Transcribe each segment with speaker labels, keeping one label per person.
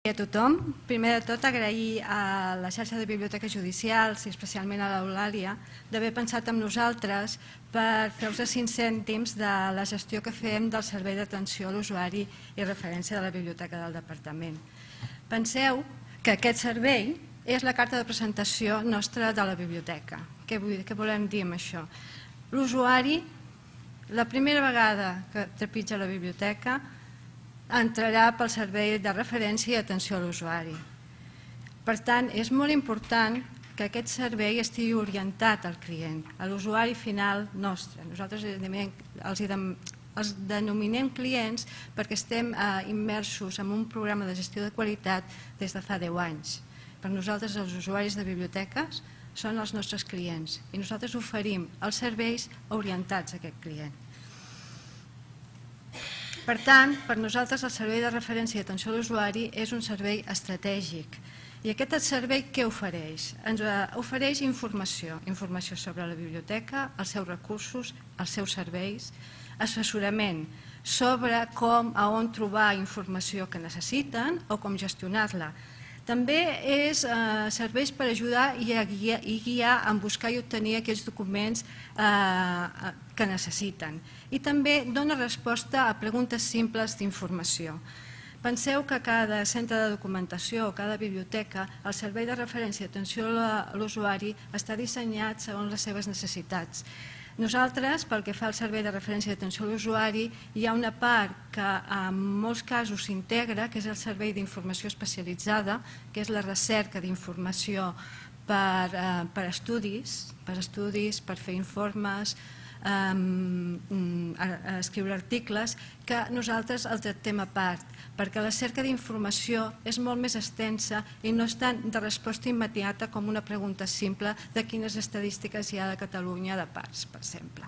Speaker 1: A tothom. Primer de tot, agrair a la xarxa de biblioteques judicials i especialment a l'Eulàlia d'haver pensat en nosaltres per fer-vos 5 cèntims de la gestió que fem del servei d'atenció a l'usuari i referència de la biblioteca del departament. Penseu que aquest servei és la carta de presentació nostra de la biblioteca. Què volem dir amb això? L'usuari, la primera vegada que trepitja la biblioteca, entrarà pel servei de referència i atenció a l'usuari. Per tant, és molt important que aquest servei estigui orientat al client, a l'usuari final nostre. Nosaltres els denominem clients perquè estem immersos en un programa de gestió de qualitat des de fa 10 anys. Per nosaltres, els usuaris de biblioteques són els nostres clients i nosaltres oferim els serveis orientats a aquest client. Per tant, per nosaltres el servei de referència i atenció a l'usuari és un servei estratègic. I aquest servei què ofereix? Ens ofereix informació sobre la biblioteca, els seus recursos, els seus serveis, assessorament sobre com, a on trobar informació que necessiten o com gestionar-la. També és serveis per ajudar i guiar en buscar i obtenir aquells documents que necessiten. I també dona resposta a preguntes simples d'informació. Penseu que cada centre de documentació o cada biblioteca, el servei de referència i atenció a l'usuari està dissenyat segons les seves necessitats. Nosaltres, pel que fa al servei de referència i atenció a l'usuari, hi ha una part que en molts casos s'integra, que és el servei d'informació especialitzada, que és la recerca d'informació per estudis, per fer informes, escriure articles, que nosaltres els tractem a part, perquè la cerca d'informació és molt més extensa i no és tant de resposta immediata com una pregunta simple de quines estadístiques hi ha de Catalunya de parts, per exemple.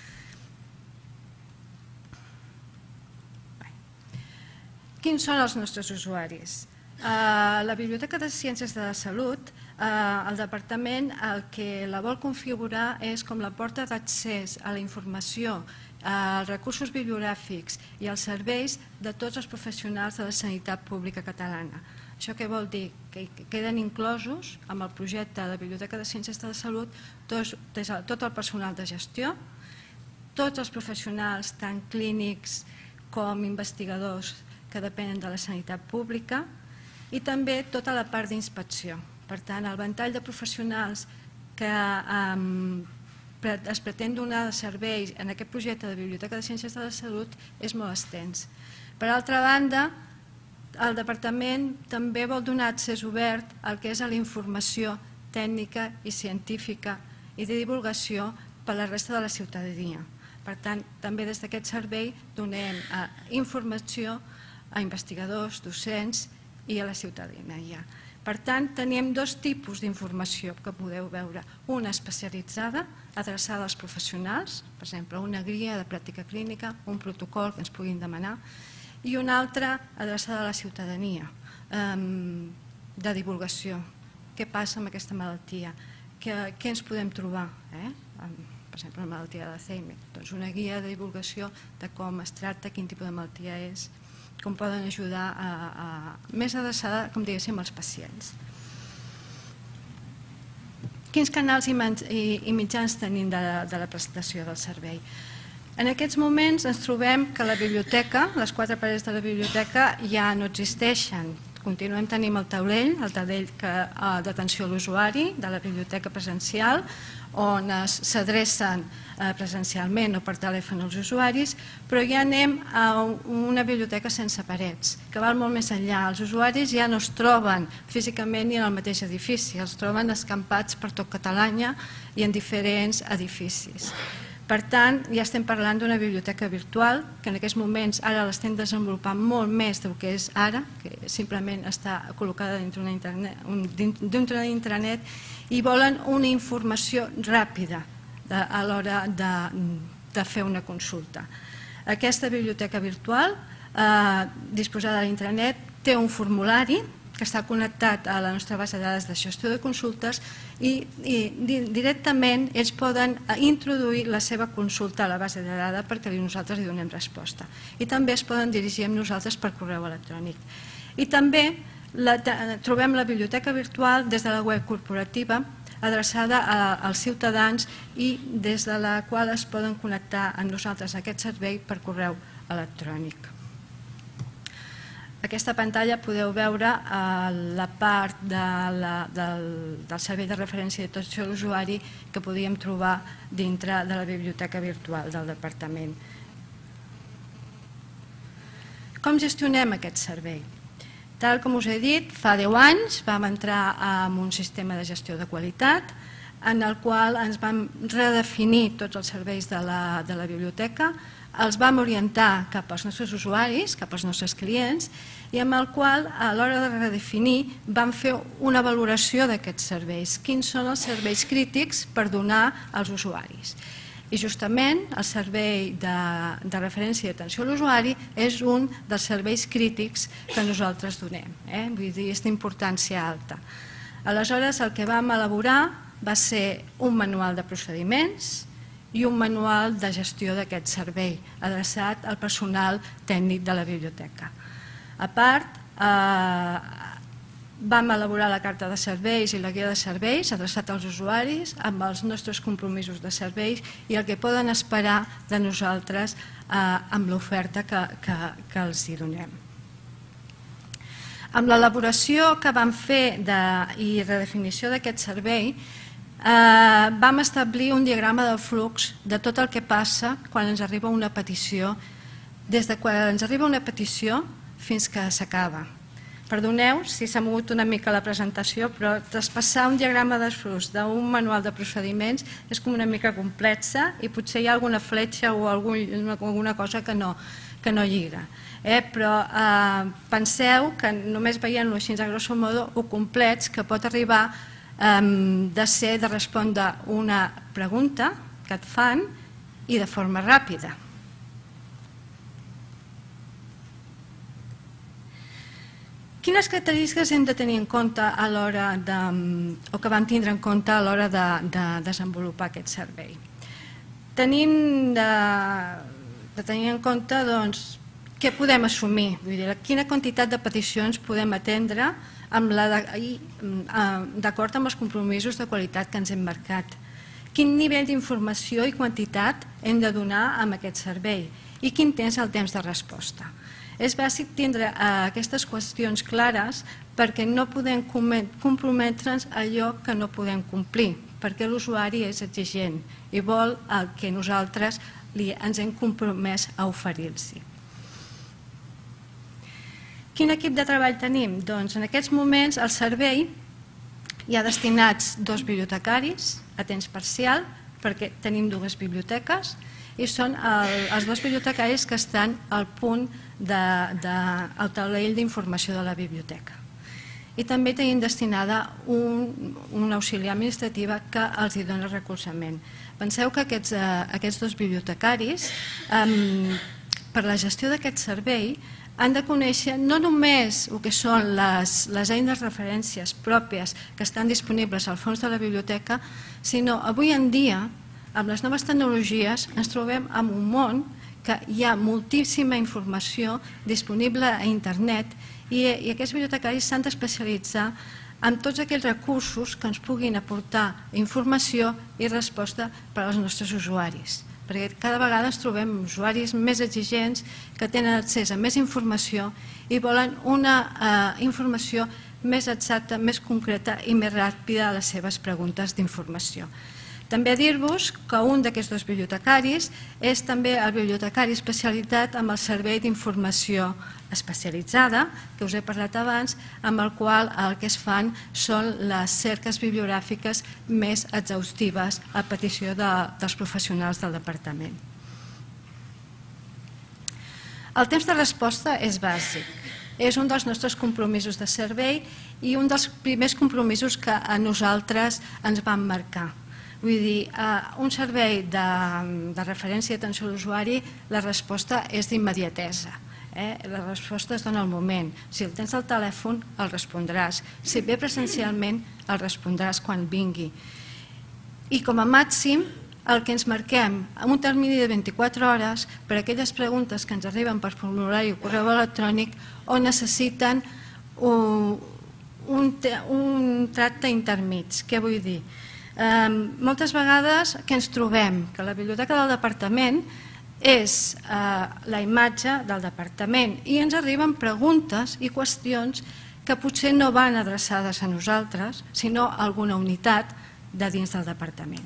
Speaker 1: Quins són els nostres usuaris? A la Biblioteca de Ciències de la Salut, el departament el que la vol configurar és com la porta d'accés a la informació, als recursos bibliogràfics i als serveis de tots els professionals de la sanitat pública catalana. Això què vol dir? Que queden inclosos amb el projecte de la Biblioteca de Ciències de la Salut tot el personal de gestió, tots els professionals, tant clínics com investigadors que depenen de la sanitat pública, i també tota la part d'inspecció. Per tant, el ventall de professionals que es pretén donar de serveis en aquest projecte de Biblioteca de Ciències de la Salut és molt extens. Per altra banda, el departament també vol donar accés obert al que és la informació tècnica i científica i de divulgació per a la resta de la ciutadania. Per tant, també des d'aquest servei donem informació a investigadors, docents i a la ciutadania. Per tant, tenim 2 tipus d'informació que podeu veure. Una especialitzada, adreçada als professionals, per exemple, una guia de pràctica clínica, un protocol que ens puguin demanar, i una altra adreçada a la ciutadania, de divulgació. Què passa amb aquesta malaltia? Què ens podem trobar? Per exemple, la malaltia d'Alzheimer. Doncs una guia de divulgació de com es tracta, quin tipus de malaltia és, com poden ajudar més adreçada, com diguéssim, als pacients. Quins canals i mitjans tenim de la prestació del servei? En aquests moments ens trobem que la biblioteca, les 4 parets de la biblioteca ja no existeixen. Continuem tenint el taulell d'atenció a l'usuari de la biblioteca presencial, on s'adrecen presencialment o per telèfon als usuaris, però ja anem a una biblioteca sense parets, que va molt més enllà. Els usuaris ja no es troben físicament ni en el mateix edifici, els troben escampats per tot Catalunya i en diferents edificis. Per tant, ja estem parlant d'una biblioteca virtual, que en aquests moments ara l'estem desenvolupant molt més del que és ara, que simplement està col·locada dintre d'una intranet, i volen una informació ràpida a l'hora de fer una consulta. Aquesta biblioteca virtual, disposada a l'intranet, té un formulari que està connectat a la nostra base de dades de gestió de consultes i directament ells poden introduir la seva consulta a la base de dades perquè nosaltres hi donem resposta. I també es poden dirigir amb nosaltres per correu electrònic. I també Trobem la biblioteca virtual des de la web corporativa adreçada als ciutadans i des de la qual es poden connectar amb nosaltres a aquest servei per correu electrònic. Aquesta pantalla podeu veure la part del servei de referència i atenció a l'usuari que podíem trobar dintre de la biblioteca virtual del departament. Com gestionem aquest servei? Tal com us he dit, fa 10 anys vam entrar en un sistema de gestió de qualitat en el qual ens vam redefinir tots els serveis de la biblioteca, els vam orientar cap als nostres usuaris, cap als nostres clients, i amb el qual, a l'hora de redefinir, vam fer una valoració d'aquests serveis. Quins són els serveis crítics per donar als usuaris? I justament el servei de referència i atenció a l'usuari és un dels serveis crítics que nosaltres donem, vull dir, és d'importància alta. Aleshores, el que vam elaborar va ser un manual de procediments i un manual de gestió d'aquest servei, adreçat al personal tècnic de la biblioteca. A part, vam elaborar la carta de serveis i la guia de serveis adreçat als usuaris amb els nostres compromisos de serveis i el que poden esperar de nosaltres amb l'oferta que els hi donem. Amb l'elaboració que vam fer i redefinició d'aquest servei, vam establir un diagrama del flux de tot el que passa quan ens arriba una petició, des de quan ens arriba una petició fins que s'acaba. Perdoneu si s'ha mogut una mica la presentació, però traspassar un diagrama de flux d'un manual de procediments és com una mica complexa i potser hi ha alguna fletxa o alguna cosa que no lliga. Però penseu que només veient-lo així a grosso modo ho complets que pot arribar de respondre una pregunta que et fan i de forma ràpida. Quines característiques hem de tenir en compte a l'hora o que vam tindre en compte a l'hora de desenvolupar aquest servei? Tenim de tenir en compte què podem assumir, quina quantitat de peticions podem atendre d'acord amb els compromisos de qualitat que ens hem marcat. Quin nivell d'informació i quantitat hem de donar amb aquest servei i quin és el temps de resposta. És bàsic tindre aquestes qüestions clares perquè no podem comprometre'ns allò que no podem complir, perquè l'usuari és exigent i vol el que nosaltres ens hem compromès a oferir-los. Quin equip de treball tenim? Doncs en aquests moments al servei hi ha destinats 2 bibliotecaris a temps parcial perquè tenim 2 biblioteques i són els 2 bibliotecaris que estan al punt del taulell d'informació de la biblioteca. I també tenim destinada una auxiliar administrativa que els hi dona recolzament. Penseu que aquests 2 bibliotecaris, per la gestió d'aquest servei, han de conèixer no només el que són les eines de referències pròpies que estan disponibles al fons de la biblioteca, sinó avui en dia, amb les noves tecnologies, ens trobem en un món que hi ha moltíssima informació disponible a internet i aquests bibliotecaris s'han d'especialitzar en tots aquells recursos que ens puguin aportar informació i resposta per als nostres usuaris. Perquè cada vegada ens trobem usuaris més exigents que tenen accés a més informació i volen una informació més exacta, més concreta i més ràpida a les seves preguntes d'informació. També dir-vos que un d'aquests 2 bibliotecaris és també el bibliotecari especialitzat amb el servei d'informació especialitzada, que us he parlat abans, amb el qual el que es fan són les cerques bibliogràfiques més exhaustives a petició dels professionals del departament. El temps de resposta és bàsic. És un dels nostres compromisos de servei i un dels primers compromisos que a nosaltres ens vam marcar. Vull dir, un servei de referència i atenció a l'usuari, la resposta és d'immediatesa. La resposta es dona al moment. Si el tens al telèfon, el respondràs. Si ve presencialment, el respondràs quan vingui. I com a màxim, el que ens marquem en un termini de 24 hores per a aquelles preguntes que ens arriben per formulari o correu electrònic o necessiten un tracte intermig. Què vull dir? Moltes vegades que ens trobem que la biblioteca del departament és la imatge del departament i ens arriben preguntes i qüestions que potser no van adreçades a nosaltres, sinó a alguna unitat de dins del departament.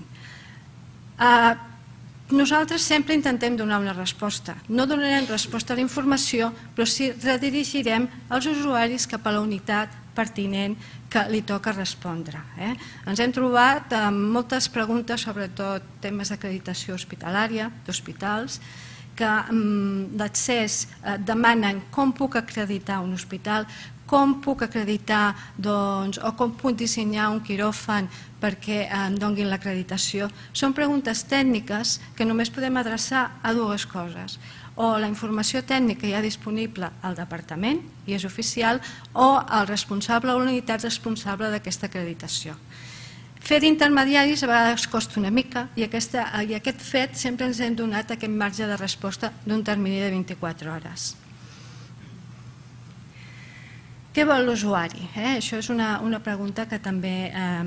Speaker 1: Nosaltres sempre intentem donar una resposta. No donarem resposta a la informació, però sí redirigirem els usuaris cap a la unitat pertinent que li toca respondre. Ens hem trobat amb moltes preguntes, sobretot temes d'acreditació hospitalària, d'hospitals, que d'accés demanen com puc acreditar un hospital, com puc acreditar o com puc dissenyar un quiròfan perquè em donin l'acreditació. Són preguntes tècniques que només podem adreçar a dues coses. O la informació tècnica ja disponible al departament i és oficial, o el responsable o la unitat responsable d'aquesta acreditació. Fer d'intermediaris a vegades costa una mica i aquest fet sempre ens hem donat aquest marge de resposta d'un termini de 24 hores. Què vol l'usuari? Això és una pregunta que també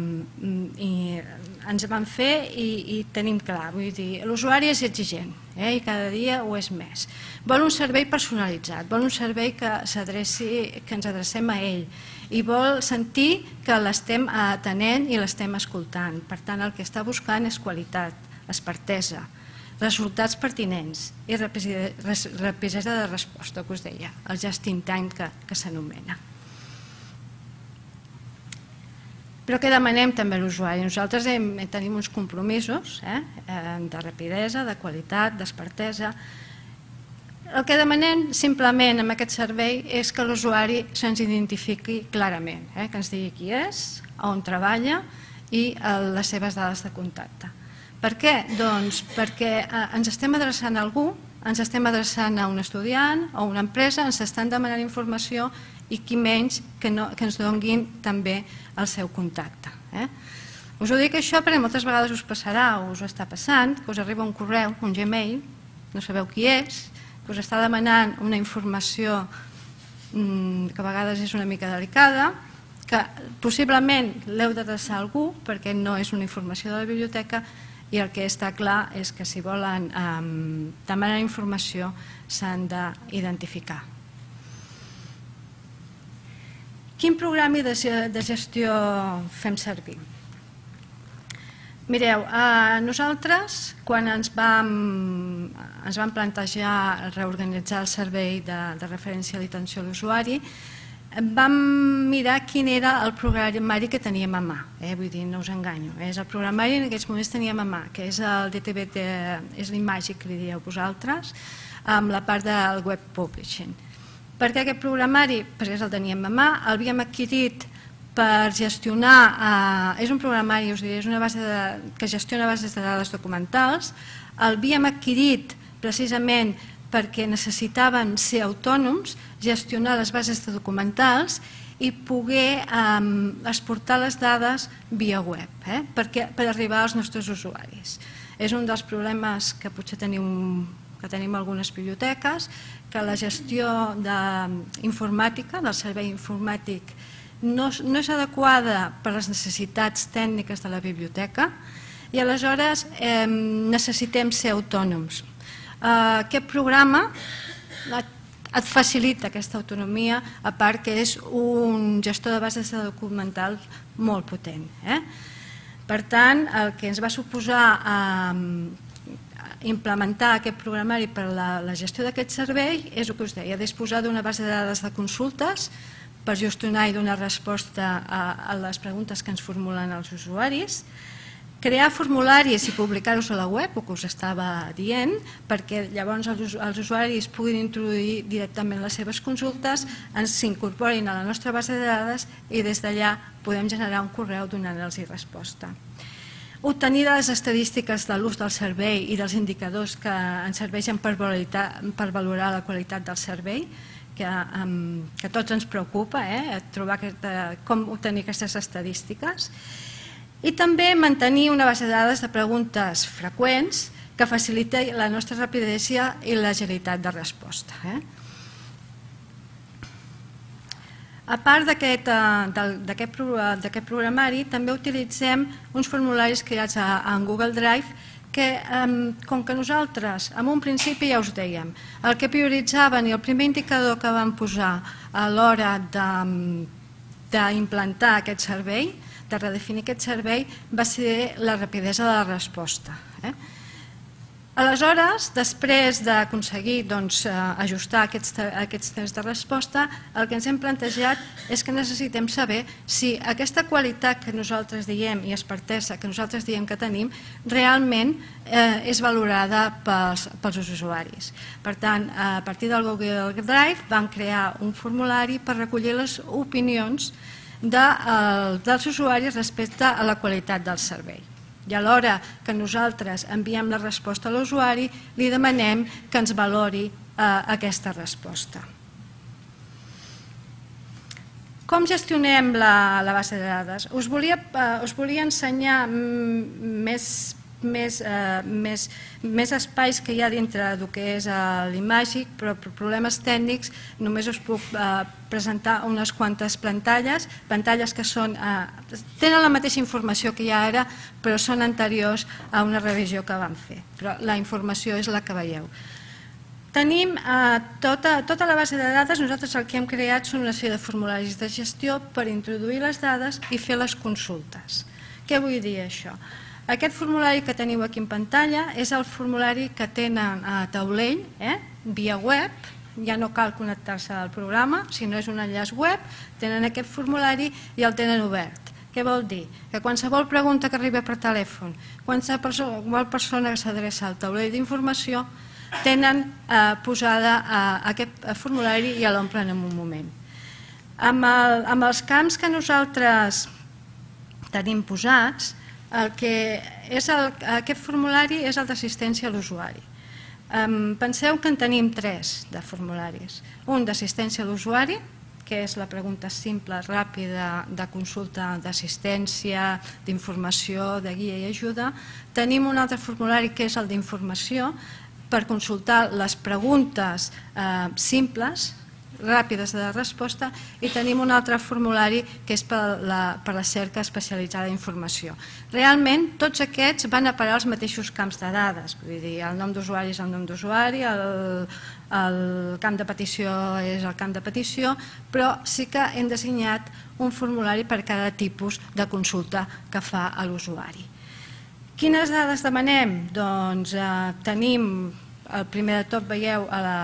Speaker 1: ens van fer i tenim clar. Vull dir, l'usuari és exigent i cada dia ho és més. Vol un servei personalitzat, vol un servei que ens adrecem a ell i vol sentir que l'estem atenent i l'estem escoltant. Per tant, el que està buscant és qualitat, expertesa, resultats pertinents i rapidesa de resposta, que us deia, el just in time que s'anomena. Però què demanem també a l'usuari? Nosaltres tenim uns compromisos de rapidesa, de qualitat, d'expertesa. El que demanem simplement amb aquest servei és que l'usuari se'ns identifiqui clarament, que ens digui qui és, on treballa i les seves dades de contacte. Per què? Doncs perquè ens estem adreçant a algú, ens estem adreçant a un estudiant o a una empresa, ens estan demanant informació i qui menys que ens donin també el seu contacte. Us ho dic això perquè moltes vegades us passarà o us està passant que us arriba un correu, un Gmail, no sabeu qui és, que us està demanant una informació que a vegades és una mica delicada, que possiblement l'heu d'adreçar a algú perquè no és una informació de la biblioteca i el que està clar és que si volen demanar informació s'han d'identificar. Quin programa de gestió fem servir? Mireu, nosaltres, quan ens vam plantejar reorganitzar el servei de referència a l'atenció a l'usuari, vam mirar quin era el programari que teníem a mà. Vull dir, no us enganyo. És el programari que en aquests moments teníem a mà, que és el DTB, és l'Imagic que li dieu vosaltres, amb la part del web publishing. Per què aquest programari? Perquè el teníem a mà, l'havíem adquirit per gestionar, és un programari, us diré, és una base que gestiona bases de dades documentals, l'havíem adquirit precisament perquè necessitaven ser autònoms, gestionar les bases de documentals i poder exportar les dades via web per arribar als nostres usuaris. És un dels problemes que potser tenim algunes biblioteques, que la gestió informàtica, del servei informàtic, no és adequada per a les necessitats tècniques de la biblioteca i aleshores necessitem ser autònoms. Aquest programa et facilita aquesta autonomia, a part que és un gestor de bases de documental molt potent. Per tant, el que ens va suposar implementar aquest programari per a la gestió d'aquest servei és el que us deia, disposar d'una base de dades de consultes per gestionar i donar resposta a les preguntes que ens formulen els usuaris, crear formularis i publicar-los a la web, el que us estava dient, perquè llavors els usuaris puguin introduir directament les seves consultes, ens s'incorporin a la nostra base de dades i des d'allà podem generar un correu donant-los resposta. Obtenir les estadístiques de l'ús del servei i dels indicadors que ens serveixen per valorar la qualitat del servei, que a tots ens preocupa, trobar com obtenir aquestes estadístiques, i també mantenir una base de dades de preguntes freqüents que facilita la nostra rapidesa i l'agilitat de resposta. A part d'aquest programari, també utilitzem uns formularis creats en Google Drive que, com que nosaltres, en un principi ja us dèiem, el que prioritzaven i el primer indicador que vam posar a l'hora d'implantar aquest servei, de redefinir aquest servei, va ser la rapidesa de la resposta. Aleshores, després d'aconseguir ajustar aquests temps de resposta, el que ens hem plantejat és que necessitem saber si aquesta qualitat que nosaltres diem i expertesa que nosaltres diem que tenim realment és valorada pels usuaris. Per tant, a partir del Google Drive vam crear un formulari per recollir les opinions dels usuaris respecte a la qualitat del servei. I a l'hora que nosaltres enviem la resposta a l'usuari, li demanem que ens valori aquesta resposta. Com gestionem la base de dades? Us volia ensenyar més espais que hi ha dintre del que és l'Imagic, però per problemes tècnics només us puc presentar unes quantes pantalles que tenen la mateixa informació que hi ha ara, però són anteriors a una revisió que vam fer. Però la informació és la que veieu. Tenim tota la base de dades, nosaltres el que hem creat són una sèrie de formularis de gestió per introduir les dades i fer les consultes. Què vull dir això? Aquest formulari que teniu aquí en pantalla és el formulari que tenen a taulell, via web, ja no cal connectar-se al programa, sinó és un enllaç web, tenen aquest formulari i el tenen obert. Què vol dir? Que qualsevol pregunta que arriba per telèfon, qualsevol persona que s'adreça al taulell d'informació, tenen posada aquest formulari i l'omplen en un moment. Amb els camps que nosaltres tenim posats, aquest formulari és el d'assistència a l'usuari. Penseu que en tenim 3 de formularis. Un d'assistència a l'usuari, que és la pregunta simple, ràpida, de consulta, d'assistència, d'informació, de guia i ajuda. Tenim un altre formulari que és el d'informació, per consultar les preguntes simples, ràpides de resposta, i tenim un altre formulari que és per la cerca especialitzada d'informació. Realment, tots aquests van a parar als mateixos camps de dades, vull dir, el nom d'usuari és el nom d'usuari, el camp de petició és el camp de petició, però sí que hem dissenyat un formulari per cada tipus de consulta que fa l'usuari. Quines dades demanem? Doncs tenim, primer de tot veieu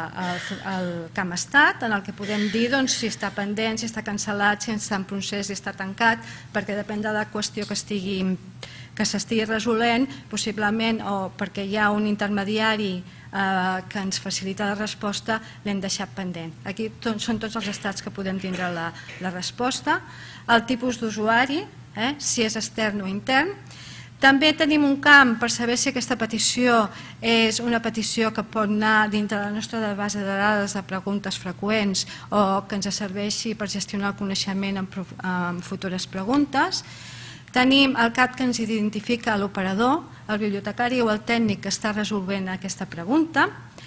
Speaker 1: el camp estat, en el que podem dir si està pendent, si està cancel·lat, si està en procés, si està tancat, perquè depèn de la qüestió que s'estigui resolent, possiblement, o perquè hi ha un intermediari que ens facilita la resposta, l'hem deixat pendent. Aquí són tots els estats que podem tindre la resposta, el tipus d'usuari, si és extern o intern. També tenim un camp per saber si aquesta petició és una petició que pot anar dintre la nostra base de dades de preguntes freqüents o que ens serveixi per gestionar el coneixement en futures preguntes. Tenim el CAT que ens identifica l'operador, el bibliotecari o el tècnic que està resolvent aquesta pregunta.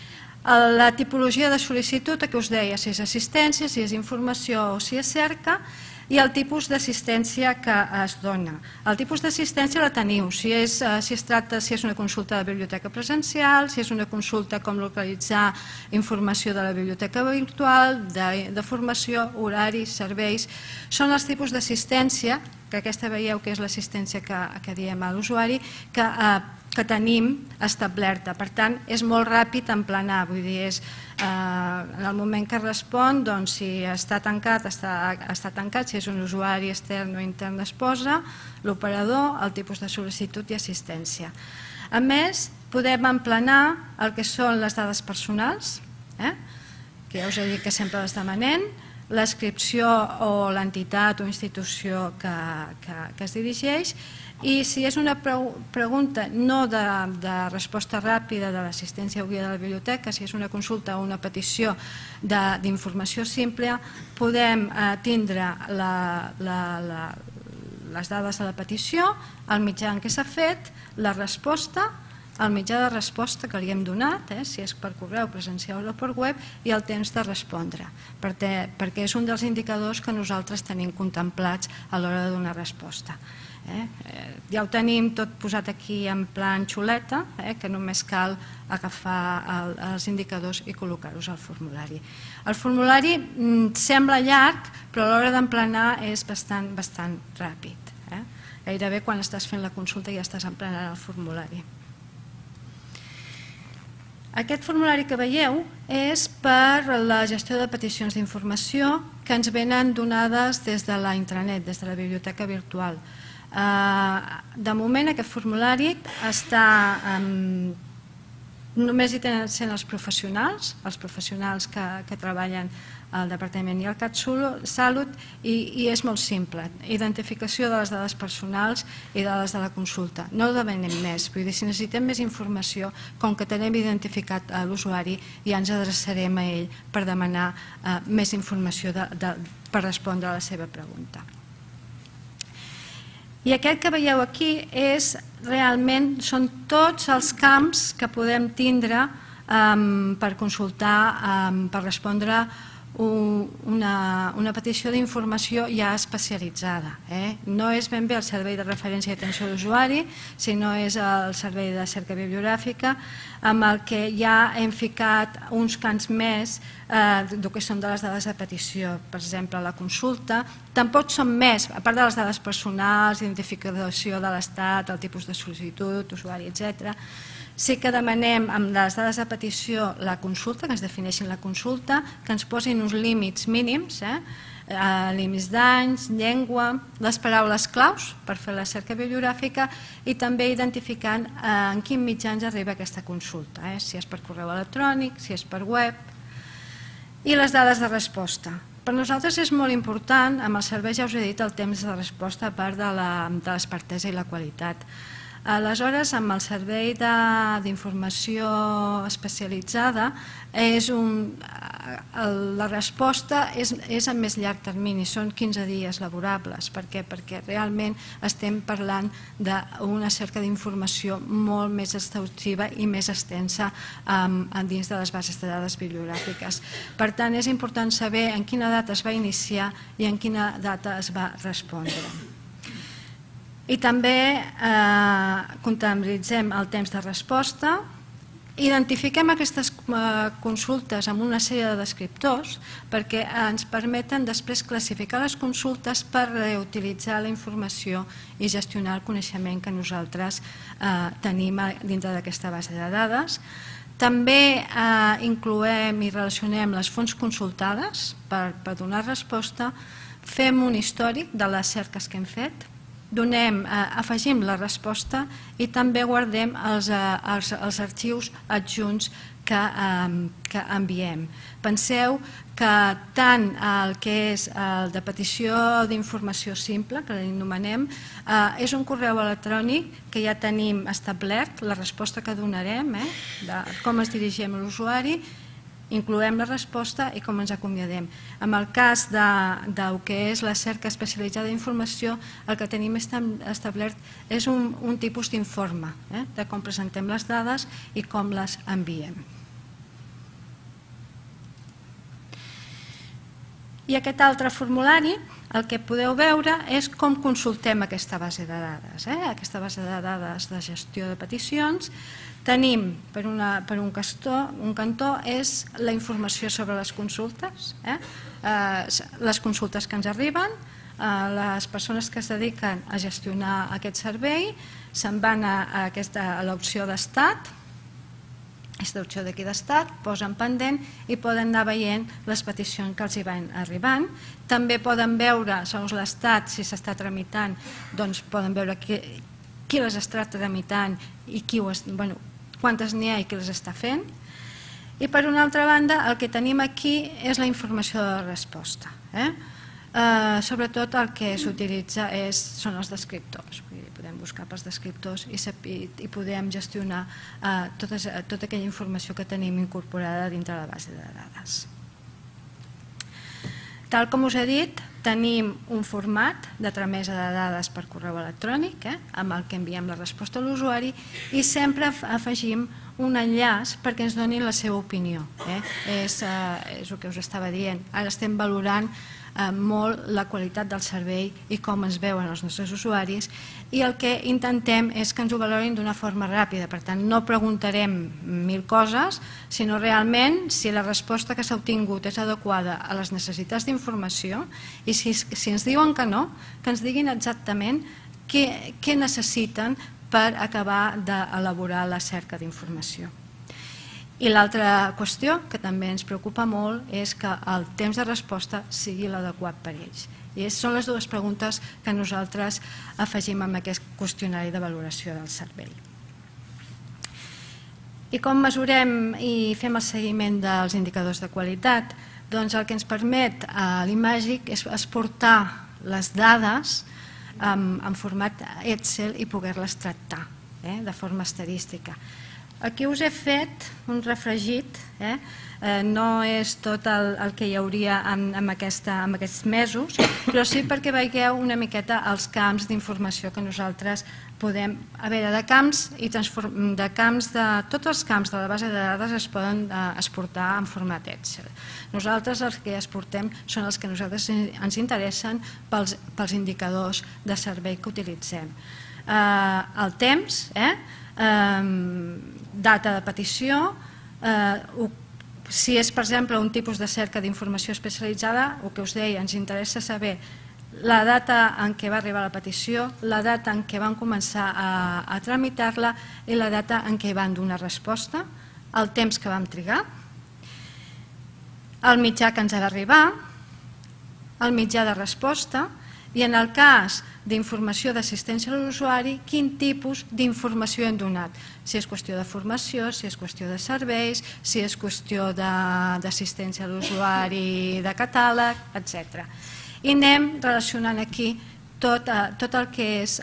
Speaker 1: La tipologia de sol·licitud, que us deia, si és assistència, si és informació o si és cerca, i el tipus d'assistència que es dona. El tipus d'assistència la teniu, si és una consulta de biblioteca presencial, si és una consulta com localitzar informació de la biblioteca virtual, de formació, horaris, serveis. Són els tipus d'assistència, que aquesta veieu que és l'assistència que diem a l'usuari, que tenim establerta. Per tant, és molt ràpid en planar, vull dir, en el moment que respon, si està tancat, està tancat, si és un usuari extern o intern es posa, l'operador, el tipus de sol·licitud i assistència. A més, podem emplenar el que són les dades personals, que ja us he dit que sempre les demanem, l'inscripció o l'entitat o institució que es dirigeix, i si és una pregunta no de resposta ràpida de l'assistència o guia de la biblioteca, si és una consulta o una petició d'informació simple, podem tindre les dades de la petició, el mitjà en què s'ha fet, la resposta el mitjà de resposta que li hem donat, si és per correu presencial o per web, i el temps de respondre, perquè és un dels indicadors que nosaltres tenim contemplats a l'hora de donar resposta. Ja ho tenim tot posat aquí en plan xuleta, que només cal agafar els indicadors i col·locar-los al formulari. El formulari sembla llarg, però a l'hora d'emplenar és bastant ràpid. Gairebé quan estàs fent la consulta ja estàs emplenant el formulari. Aquest formulari que veieu és per la gestió de peticions d'informació que ens venen donades des de la intranet, des de la biblioteca virtual. De moment aquest formulari només hi tenen sent els professionals que treballen al Departament i al CatSalut, i és molt simple. Identificació de les dades personals i dades de la consulta. No demanem més, vull dir, si necessitem més informació, com que tenim identificat l'usuari, ja ens adreçarem a ell per demanar més informació per respondre a la seva pregunta. I aquest que veieu aquí són tots els camps que podem tindre per consultar, per respondre una petició d'informació ja especialitzada. No és ben bé el servei de referència i atenció a l'usuari, sinó és el servei de cerca bibliogràfica, amb el que ja hem ficat uns camps més que són de les dades de petició, per exemple la consulta. Tampoc són més, a part de les dades personals, identificació de l'estat, el tipus de sol·licitud, usuari, etc. Sí que demanem amb les dades de petició la consulta, que ens defineixin la consulta, que ens posin uns límits mínims, límits d'anys, llengua, les paraules claus per fer la cerca bibliogràfica i també identificant en quin mitjà ens arriba aquesta consulta, si és per correu electrònic, si és per web, i les dades de resposta. Per nosaltres és molt important, amb el servei ja us he dit el temps de resposta a part de l'expertesa i la qualitat. Aleshores, amb el servei d'informació especialitzada, la resposta és a més llarg termini, són 15 dies laborables. Per què? Perquè realment estem parlant d'una cerca d'informació molt més exhaustiva i més extensa dins de les bases de dades bibliogràfiques. Per tant, és important saber en quina data es va iniciar i en quina data es va respondre. I també comptabilitzem el temps de resposta, identifiquem aquestes consultes amb una sèrie de descriptors perquè ens permeten després classificar les consultes per reutilitzar la informació i gestionar el coneixement que nosaltres tenim dintre d'aquesta base de dades. També incloem i relacionem les fonts consultades per donar resposta, fem un històric de les cerques que hem fet, afegim la resposta i també guardem els arxius adjunts que enviem. Penseu que tant el que és el de petició d'informació simple, que l'anomenem, és un correu electrònic que ja tenim establert, la resposta que donarem, de com es dirigim a l'usuari, incloem la resposta i com ens acomiadem. En el cas del que és la cerca especialitzada d'informació, el que tenim establert és un tipus d'informe de com presentem les dades i com les enviem. I aquest altre formulari, el que podeu veure és com consultem aquesta base de dades. Aquesta base de dades de gestió de peticions. Tenim, per un cantó, és la informació sobre les consultes, les consultes que ens arriben, les persones que es dediquen a gestionar aquest servei se'n van a l'opció d'estat, aquesta opció d'aquí d'estat, posen pendent i poden anar veient les peticions que els hi van arribant. També poden veure, segons l'estat, si s'està tramitant, doncs poden veure qui les està tramitant i quantes n'hi ha i qui les està fent. I per una altra banda, el que tenim aquí és la informació de la resposta. Sobretot el que s'utilitza són els descriptors. Podem buscar pels descriptors i podem gestionar tota aquella informació que tenim incorporada dintre la base de dades. Tal com us he dit, tenim un format de tramesa de dades per correu electrònic, amb el que enviem la resposta a l'usuari, i sempre afegim un enllaç perquè ens donin la seva opinió. És el que us estava dient. Ara estem valorant molt la qualitat del servei i com ens veuen els nostres usuaris, i el que intentem és que ens ho valorin d'una forma ràpida. Per tant, no preguntarem 1000 coses, sinó realment si la resposta que s'ha obtingut és adequada a les necessitats d'informació, i si ens diuen que no, que ens diguin exactament què necessiten per acabar d'elaborar la cerca d'informació. I l'altra qüestió, que també ens preocupa molt, és que el temps de resposta sigui l'adequat per ells. I són les dues preguntes que nosaltres afegim en aquest qüestionari de valoració del servei. I com mesurem i fem el seguiment dels indicadors de qualitat? Doncs el que ens permet l'Imagic és exportar les dades en format Excel i poder-les tractar de forma estadística. Aquí us he fet un refregit, no és tot el que hi hauria en aquests mesos, però sí perquè veieu una miqueta els camps d'informació que nosaltres podem... A veure, de tots els camps de la base de dades es poden exportar en format Excel. Nosaltres els que exportem són els que a nosaltres ens interessen pels indicadors de servei que utilitzem. El temps, data de petició, si és, per exemple, un tipus de cerca d'informació especialitzada, el que us deia, ens interessa saber la data en què va arribar la petició, la data en què van començar a tramitar-la i la data en què van donar resposta, el temps que vam trigar, el mitjà que ens ha d'arribar, el mitjà de resposta, i en el cas d'informació d'assistència a l'usuari, quin tipus d'informació hem donat. Si és qüestió de formació, si és qüestió de serveis, si és qüestió d'assistència a l'usuari, de catàleg, etc. I anem relacionant aquí tot el que és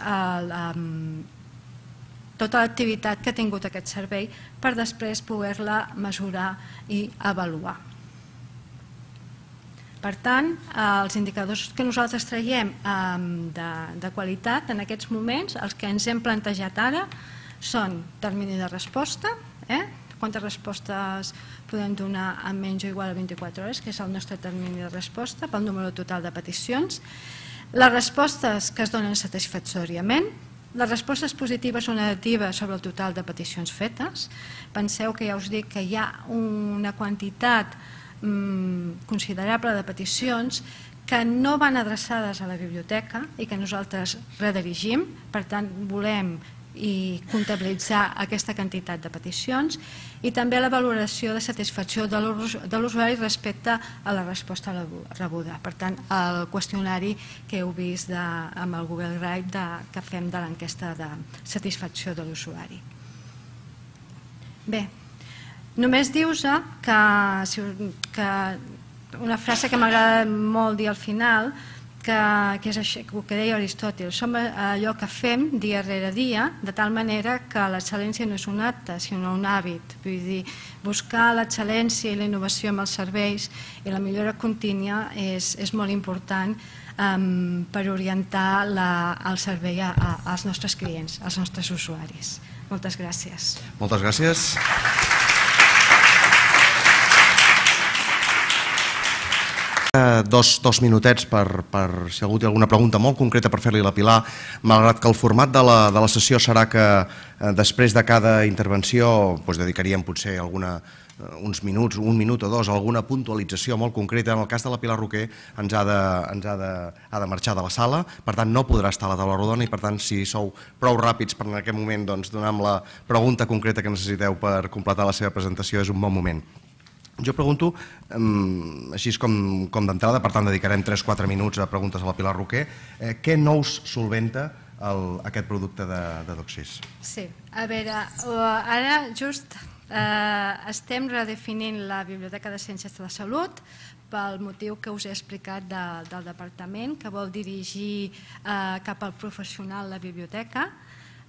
Speaker 1: tota l'activitat que ha tingut aquest servei per després poder-la mesurar i avaluar. Per tant, els indicadors que nosaltres traiem de qualitat en aquests moments, els que ens hem plantejat ara, són termini de resposta, quantes respostes podem donar en menys o igual a 24 hores, que és el nostre termini de resposta pel número total de peticions, les respostes que es donen satisfactòriament, les respostes positives o negatives sobre el total de peticions fetes. Penseu que ja us dic que hi ha una quantitat considerable de peticions que no van adreçades a la biblioteca i que nosaltres redirigim, per tant volem comptabilitzar aquesta quantitat de peticions, i també la valoració de satisfacció de l'usuari respecte a la resposta rebuda. Per tant, el qüestionari que heu vist amb el Google Drive que fem de l'enquesta de satisfacció de l'usuari. Bé, només dir-vos que una frase que m'agrada molt dir al final, que és el que deia Aristòtil: som allò que fem dia rere dia, de tal manera que l'excel·lència no és un acte, sinó un hàbit. Vull dir, buscar l'excel·lència i la innovació amb els serveis i la millora contínua és molt important per orientar el servei als nostres clients, als nostres usuaris. Moltes gràcies.
Speaker 2: Moltes gràcies. Dos minutets per si algú té alguna pregunta molt concreta per fer-li la Pilar, malgrat que el format de la sessió serà que després de cada intervenció dedicaríem potser uns minuts, un minut o dos, a alguna puntualització molt concreta. En el cas de la Pilar Roquer ens ha de marxar de la sala, per tant no podrà estar a la taula rodona, i per tant si sou prou ràpids per en aquest moment donar-me la pregunta concreta que necessiteu per completar la seva presentació, és un bon moment. Jo pregunto, així com d'entrada, per tant dedicarem 3-4 minuts a preguntes a la Pilar Roquer, què nous solventa aquest producte de Doc6?
Speaker 1: Sí, a veure, ara just estem redefinint la Biblioteca de Ciències de la Salut pel motiu que us he explicat del departament, que vol dirigir cap al professional la biblioteca.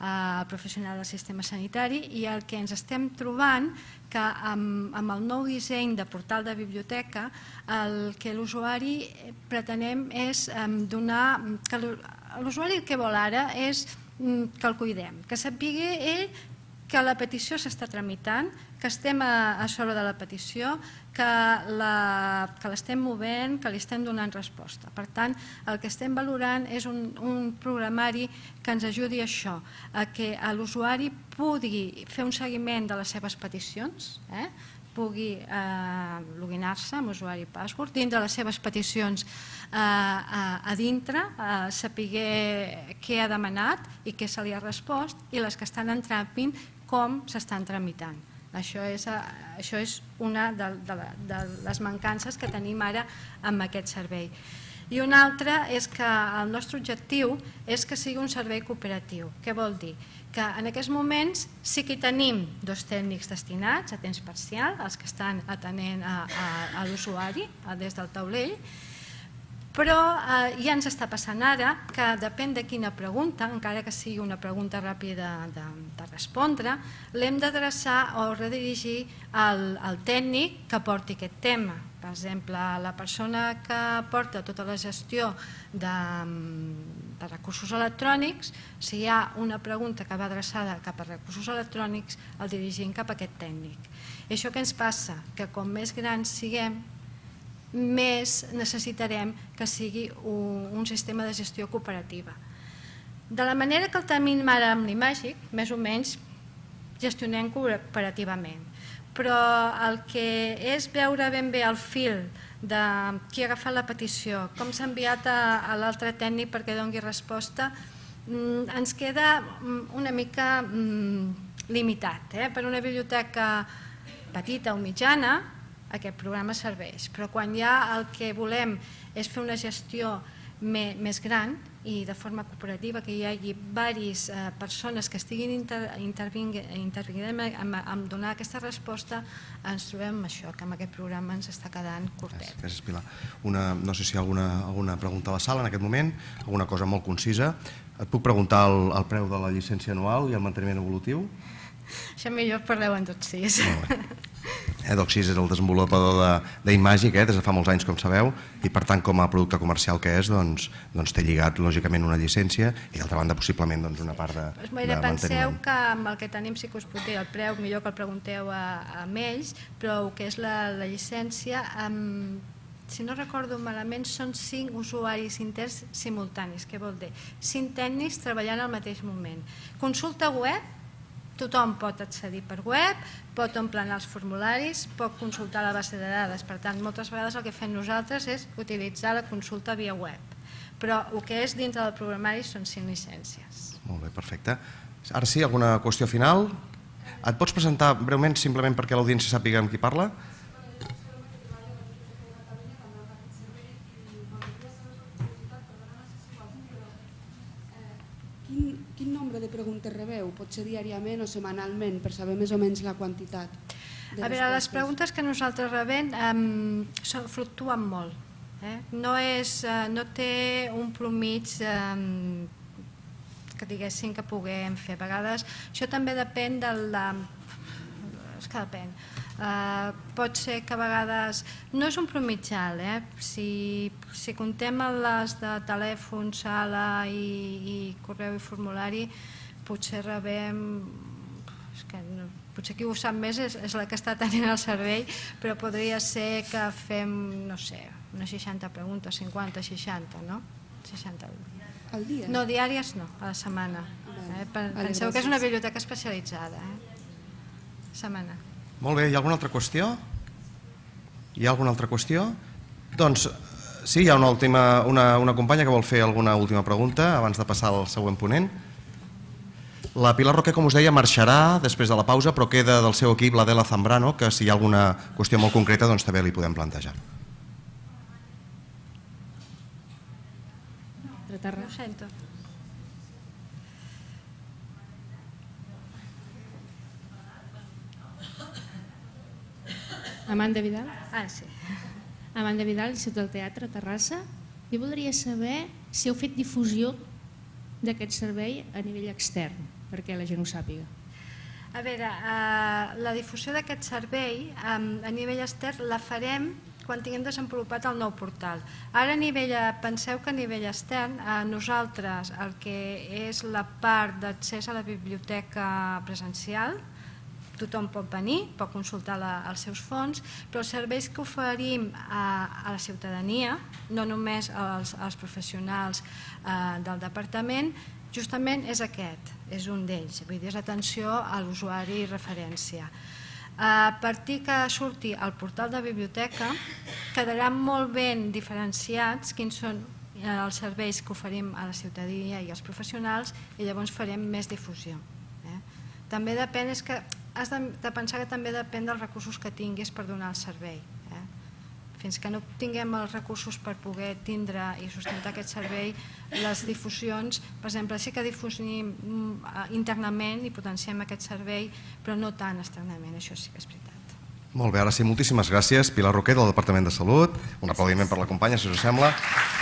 Speaker 1: professional del sistema sanitari, i el que ens estem trobant que amb el nou disseny de portal de biblioteca el que l'usuari pretenem és donar... L'usuari el que vol ara és que el cuidem, que sapigui ell que la petició s'està tramitant, que estem a sobre de la petició, que l'estem movent, que li estem donant resposta. Per tant, el que estem valorant és un programari que ens ajudi a això, a que l'usuari pugui fer un seguiment de les seves peticions, pugui loginar-se amb usuari i password, dintre les seves peticions a dintre, saber què ha demanat i què se li ha respost, i les que estan en tràmit, com s'estan tramitant. Això és una de les mancances que tenim ara amb aquest servei. I una altra és que el nostre objectiu és que sigui un servei cooperatiu. Què vol dir? Que en aquests moments sí que hi tenim 2 tècnics destinats a temps parcial, els que estan atenent a l'usuari des del taulell, però ja ens està passant ara que depèn de quina pregunta, encara que sigui una pregunta ràpida de respondre, l'hem d'adreçar o redirigir al tècnic que porti aquest tema. Per exemple, la persona que porta tota la gestió de recursos electrònics, si hi ha una pregunta que va adreçada cap a recursos electrònics, el dirigim cap a aquest tècnic. I això què ens passa? Que com més grans siguem, més necessitarem que sigui un sistema de gestió cooperativa. De la manera que el tenim ara amb l'Imàgic, més o menys gestionem cooperativament, però el que és veure ben bé el fil de qui ha agafat la petició, com s'ha enviat a l'altre tècnic perquè doni resposta, ens queda una mica limitat. Per una biblioteca petita o mitjana, aquest programa serveix, però quan ja el que volem és fer una gestió més gran i de forma cooperativa, que hi hagi diverses persones que estiguin intervinguent en donar aquesta resposta, ens trobem amb això, que amb aquest programa ens està quedant curtet.
Speaker 2: Gràcies, Pilar. No sé si hi ha alguna pregunta a la sala en aquest moment, alguna cosa molt concisa. Et puc preguntar el preu de la llicència anual i el manteniment evolutiu?
Speaker 1: Això millor parleu en tots 6.
Speaker 2: Doc6 és el desenvolupador d'Imàgic des de fa molts anys, com sabeu, i per tant, com a producte comercial que és, doncs té lligat lògicament una llicència i d'altra banda possiblement una part de manteniment.
Speaker 1: Penseu que amb el que tenim sí que us pot dir el preu, millor que el pregunteu a ells, però el que és la llicència, si no recordo malament, són 5 usuaris interns simultanis. Què vol dir? 5 tècnics treballant al mateix moment. Consulta web, tothom pot accedir per web, pot emplenar els formularis, pot consultar la base de dades. Per tant, moltes vegades el que fem nosaltres és utilitzar la consulta via web. Però el que és dintre del programari són 5 llicències. Molt bé, perfecte. Ara sí, alguna qüestió final? Et pots presentar breument, simplement perquè l'audiència sàpiga amb qui parla?
Speaker 3: Quin nombre de preguntes rebeu? Pot ser diàriament o setmanalment, per saber més o menys la quantitat de respostes?
Speaker 1: A veure, les preguntes que nosaltres rebem fluctuen molt. No té un promig que diguéssim que puguem fer. A vegades això també depèn és que depèn. Pot ser que a vegades no és un promitjal, si contem les de telèfon, sala i correu i formulari, potser rebem, potser qui ho sap més és la que està tenint el servei, però podria ser que fem, no sé, unes 60 preguntes, 50, 60, no? 60
Speaker 3: al dia?
Speaker 1: No, diàries no, a la setmana. Penseu que és una biblioteca especialitzada. Setmana.
Speaker 2: Molt bé, hi ha alguna altra qüestió? Hi ha alguna altra qüestió? Doncs sí, hi ha una companya que vol fer alguna última pregunta abans de passar al següent ponent. La Pilar Roquer, com us deia, marxarà després de la pausa, però queda del seu equip l'Adela Zambrano, que si hi ha alguna qüestió molt concreta doncs també li podem plantejar.
Speaker 1: Ho sento.
Speaker 4: Amanda Vidal?
Speaker 1: Sí.
Speaker 4: Amanda Vidal, Institut del Teatre, Terrassa. Jo voldria saber si heu fet difusió d'aquest servei a nivell extern. perquè la gent ho sàpiga.
Speaker 1: A veure, la difusió d'aquest servei a nivell extern la farem quan tinguem desenvolupat el nou portal. Ara penseu que a nivell extern nosaltres el que és la part d'accés a la biblioteca presencial, tothom pot venir, pot consultar els seus fons, però els serveis que oferim a la ciutadania, no només als professionals del departament, justament és aquest, és un d'ells, vull dir, és atenció a l'usuari i referència. A partir que surti el portal de biblioteca, quedaran molt ben diferenciats quins són els serveis que oferim a la ciutadania i als professionals i llavors farem més difusió. També depèn, és que has de pensar que també depèn dels recursos que tinguis per donar el servei. Fins que no tinguem els recursos per poder tindre i sustentar aquest servei, les difusions, per exemple, sí que difusim internament i potenciem aquest servei, però no tant externament, això sí que és veritat.
Speaker 2: Molt bé, ara sí, moltíssimes gràcies. Pilar Roquer, del Departament de Salut. Un aplaudiment per la companya, si us sembla.